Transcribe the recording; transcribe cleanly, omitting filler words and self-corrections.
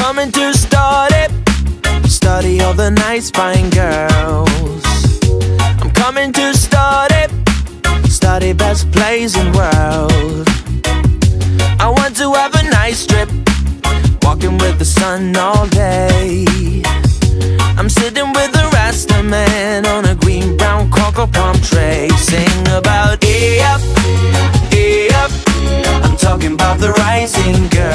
coming to study all the nice fine girls. I'm coming to study best place in world. I want to have a nice trip, walking with the sun all day. I'm sitting with the Rasta man on a green brown cocoa palm tray. Sing about hey up, hey up. I'm talking about the rising girl.